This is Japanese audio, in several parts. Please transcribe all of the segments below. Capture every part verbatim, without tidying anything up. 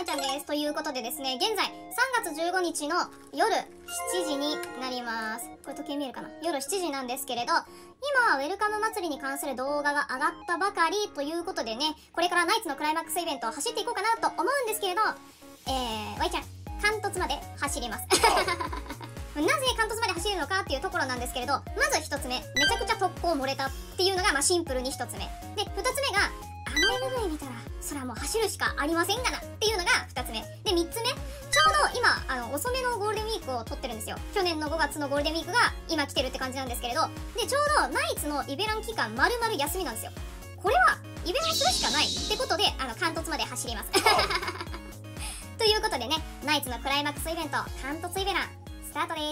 ちゃんです。ということでですね、現在さんがつじゅうごにちの夜しちじになります。これ時計見えるかな？夜しちじなんですけれど、今ウェルカム祭りに関する動画が上がったばかりということでね、これからナイツのクライマックスイベントを走っていこうかなと思うんですけれど、えー、ワイちゃん貫突まで走ります。なぜ貫突まで走るのかっていうところなんですけれど、まずひとつめ、めちゃくちゃ特攻漏れたっていうのがまあシンプルにひとつめで、ふたつめがあの エムブイ 見たらそれはもう走るしかありませんがなっていうのがふたつめで、みっつめ、ちょうど今あの遅めのゴールデンウィークを撮ってるんですよ。去年のごがつのゴールデンウィークが今来てるって感じなんですけれど、でちょうどナイツのイベラン期間丸々休みなんですよ。これはイベランするしかないってことで、あの貫突まで走ります。ということでね、ナイツのクライマックスイベント貫突イベランスタートです。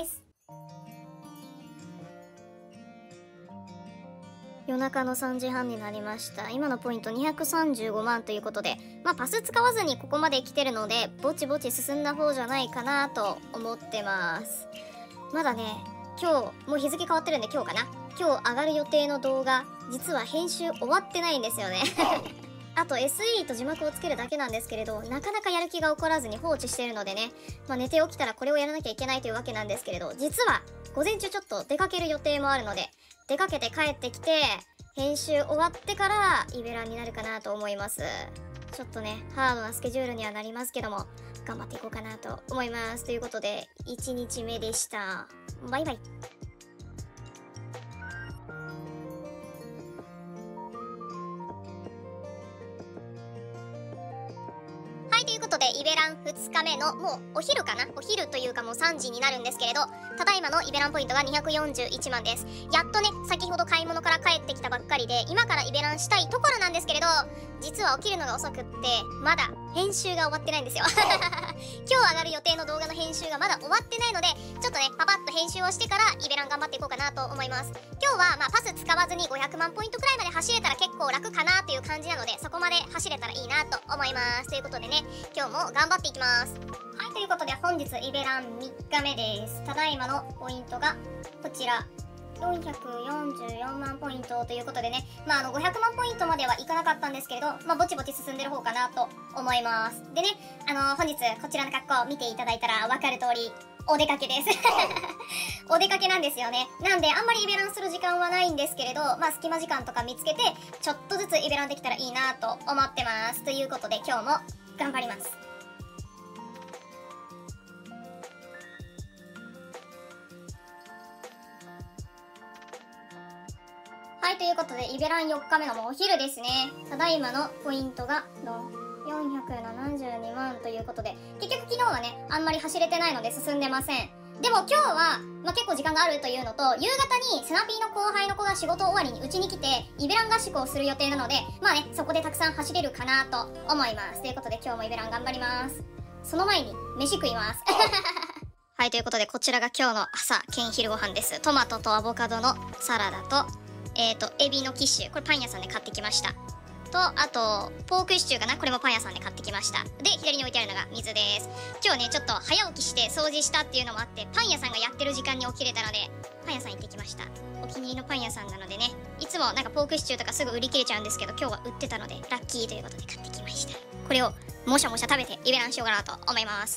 夜中のさんじはんになりました。今のポイントにひゃくさんじゅうごまんということで、まあパス使わずにここまで来てるので、ぼちぼち進んだ方じゃないかなと思ってます。まだね、今日もう日付変わってるんで今日かな、今日上がる予定の動画、実は編集終わってないんですよね。あと エスイー と字幕をつけるだけなんですけれど、なかなかやる気が起こらずに放置してるのでね、まあ、寝て起きたらこれをやらなきゃいけないというわけなんですけれど、実は午前中ちょっと出かける予定もあるので、出かけて帰ってきて編集終わってからイベランになるかなと思います。ちょっとねハードなスケジュールにはなりますけども、頑張っていこうかなと思います。ということでいちにちめでした。バイバイ。ということでイベランふつかめのもうお昼かな、お昼というかもうさんじになるんですけれど、ただいまのイベランポイントがにひゃくよんじゅういちまんです。やっとね先ほど買い物から帰ってきたばっかりで、今からイベランしたいところなんですけれど、実は起きるのが遅くってまだ編集が終わってないんですよ。今日上がる予定の動画の編集がまだ終わってないので、ちょっとねパパッと編集をしてからイベラン頑張っていこうかなと思います。今日はまあパス使わずにごひゃくまんポイントくらいまで走れたら結構楽かなっていう感じなので、そこまで走れたらいいなと思います。ということでね、今日も頑張っていきます。はい、ということで本日イベランみっかめです。ただいまのポイントがこちらよんひゃくよんじゅうよんまんポイントということでね、まああのごひゃくまんポイントまではいかなかったんですけれど、まあぼちぼち進んでる方かなと思います。でね、あのー、本日こちらの格好を見ていただいたらわかる通りお出かけです。お出かけなんですよね。なんであんまりイベランする時間はないんですけれど、まあ隙間時間とか見つけてちょっとずつイベランできたらいいなと思ってます。ということで今日も頑張ります。はい、ということでイベランよっかめのもうお昼ですね。ただいまのポイントがよんひゃくななじゅうにまんということで、結局昨日はねあんまり走れてないので進んでません。でも今日は、まあ、結構時間があるというのと、夕方にセナピーの後輩の子が仕事終わりにうちに来てイベラン合宿をする予定なので、まあねそこでたくさん走れるかなと思います。ということで今日もイベラン頑張ります。その前に飯食います。はい、ということでこちらが今日の朝兼昼ご飯です。トマトとアボカドのサラダとえっとエビのキッシュ、これパン屋さんで買ってきましたと、あとポークシチューかな、これもパン屋さんで買ってきました。で左に置いてあるのが水です。今日ねちょっと早起きして掃除したっていうのもあって、パン屋さんがやってる時間に起きれたのでパン屋さん行ってきました。お気に入りのパン屋さんなのでね、いつもなんかポークシチューとかすぐ売り切れちゃうんですけど、今日は売ってたのでラッキーということで買ってきました。これをもしゃもしゃ食べてイベランしようかなと思います。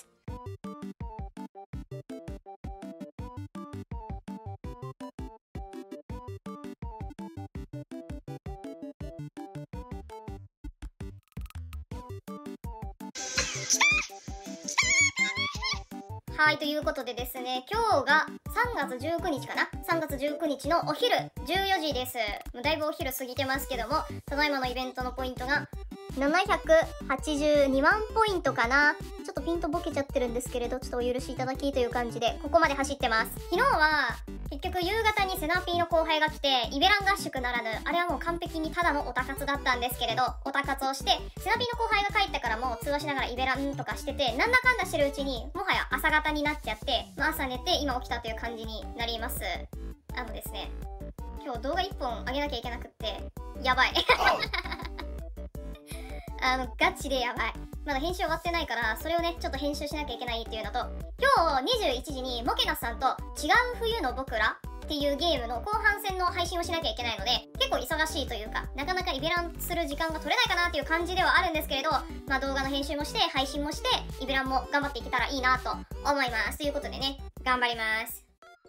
はい、ということでですね、今日がさんがつじゅうくにちかな、さんがつじゅうくにちのお昼じゅうよじです。もうだいぶお昼過ぎてますけども、ただいまのイベントのポイントがななひゃくはちじゅうにまんポイントかな。ちょっとピントボケちゃってるんですけれど、ちょっとお許しいただきという感じでここまで走ってます。昨日は結局夕方にセナピーの後輩が来てイベラン合宿ならぬ、あれはもう完璧にただのオタ活だったんですけれど、オタ活をしてセナピーの後輩が帰ってからも通話しながらイベランとかしてて、なんだかんだしてるうちにもはや朝方になっちゃって、まあ、朝寝て今起きたという感じになります。あのですね、今日動画いっぽん上げなきゃいけなくってやばい。あのガチでやばい。まだ編集終わってないからそれをねちょっと編集しなきゃいけないっていうのと、今日にじゅういちじにモケナスさんと違う冬の僕らっっていうゲームの後半戦の配信をしなきゃいけないので、結構忙しいというか、なかなかイベランする時間が取れないかなっていう感じではあるんですけれど、まあ動画の編集もして、配信もして、イベランも頑張っていけたらいいなと思います。ということでね、頑張ります。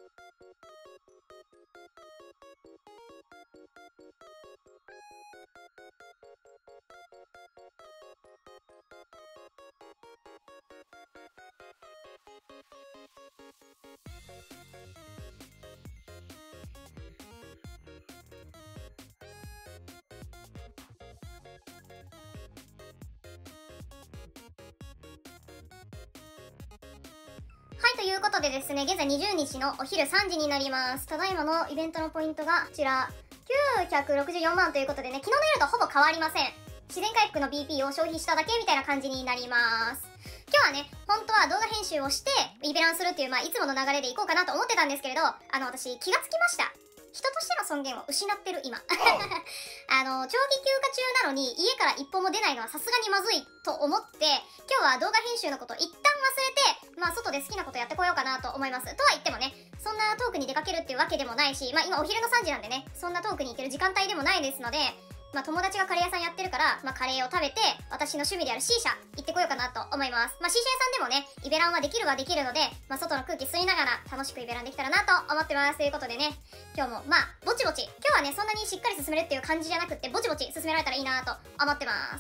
はい、ということでですね、現在にじゅうにちのお昼さんじになります。ただいまのイベントのポイントがこちらきゅうひゃくろくじゅうよんまんということでね、昨日の夜とほぼ変わりません。自然回復の ビーピー を消費しただけみたいな感じになります。今日はね、本当は動画編集をしてイベランするっていう、まあいつもの流れでいこうかなと思ってたんですけれど、あの私気がつきました。人としての尊厳を失ってる今あの長期休暇中なのに家から一歩も出ないのはさすがにまずいと思って、今日は動画編集のこと一旦忘れて、まあ外で好きなことやってこようかなと思います。とは言ってもね、そんな遠くに出かけるっていうわけでもないし、まあ今お昼のさんじなんでね、そんな遠くに行ける時間帯でもないですので、まあ友達がカレー屋さんやってるから、まあカレーを食べて、私の趣味である C 社行ってこようかなと思います。まあ C 社屋さんでもね、イベランはできるはできるので、まあ外の空気吸いながら楽しくイベランできたらなと思ってます。ということでね、今日もまあぼちぼち、今日はねそんなにしっかり進めるっていう感じじゃなくってぼちぼち進められたらいいなと思ってます。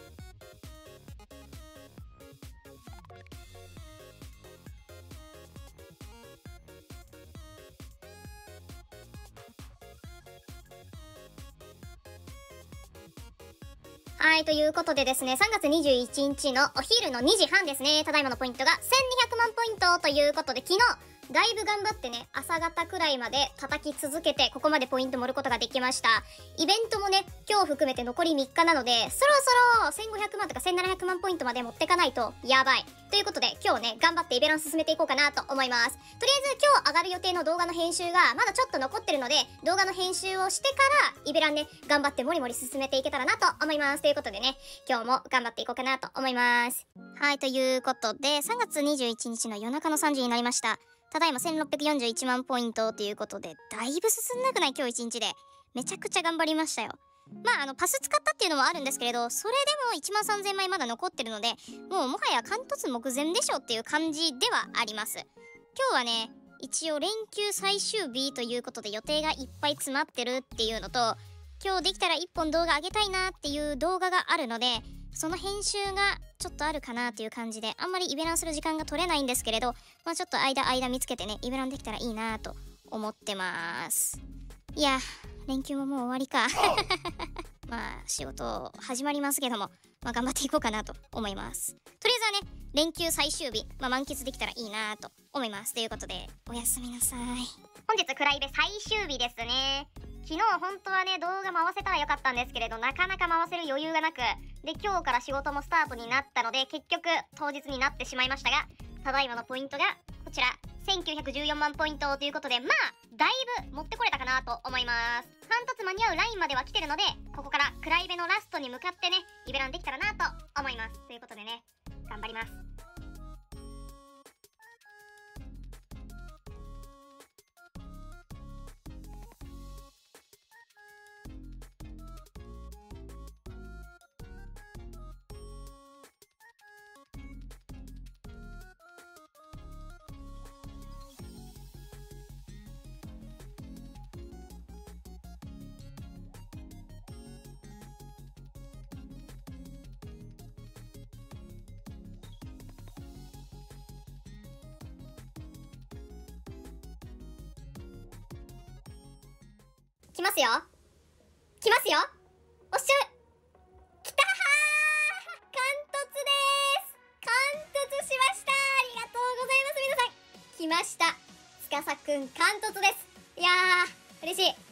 はい、ということでですね、さんがつにじゅういちにちのお昼のにじはんですね。ただいまのポイントがせんにひゃくまんポイントということで、昨日だいぶ頑張ってね、朝方くらいまで叩き続けて、ここまでポイント盛ることができました。イベントもね、今日含めて残りみっかなので、そろそろせんごひゃくまんとかせんななひゃくまんポイントまで持ってかないとやばい。ということで、今日ね、頑張ってイベラン進めていこうかなと思います。とりあえず今日上がる予定の動画の編集がまだちょっと残ってるので、動画の編集をしてから、イベランね、頑張ってモリモリ進めていけたらなと思います。ということでね、今日も頑張っていこうかなと思います。はい、ということで、さんがつにじゅういちにちの夜中のさんじになりました。ただいませんろっぴゃくよんじゅういちまんポイントということで、だいぶ進んなくない？今日いちにちで。めちゃくちゃ頑張りましたよ。まあ、あの、パス使ったっていうのもあるんですけれど、それでもいちまんさんぜんまいまだ残ってるので、もうもはや貫突目前でしょっていう感じではあります。今日はね、一応連休最終日ということで予定がいっぱい詰まってるっていうのと、今日できたらいっぽん動画上げたいなっていう動画があるので、その編集がちょっとあるかなっていう感じで、あんまりイベランする時間が取れないんですけれど、まあちょっと間間見つけてね、イベランできたらいいなと思ってます。いや、連休ももう終わりか。まあ仕事始まりますけども、まあ頑張っていこうかなと思います。とりあえずはね、連休最終日、まあ満喫できたらいいなと思います。ということで、おやすみなさい。本日クライベ最終日ですね。昨日本当はね、動画回せたらよかったんですけれど、なかなか回せる余裕がなく、で今日から仕事もスタートになったので、結局当日になってしまいましたが、ただいまのポイントがこちらせんきゅうひゃくじゅうよんまんポイントということで、まあだいぶ持ってこれたかなと思います。貫突間に合うラインまでは来てるので、ここからクライベのラストに向かってね、イベランできたらなと思います。ということでね、頑張ります。来ますよ。来ますよ。おっしゃる。来たー。貫突でーす。貫突しました。ありがとうございます皆さん。来ました。司くん貫突です。いやー嬉しい。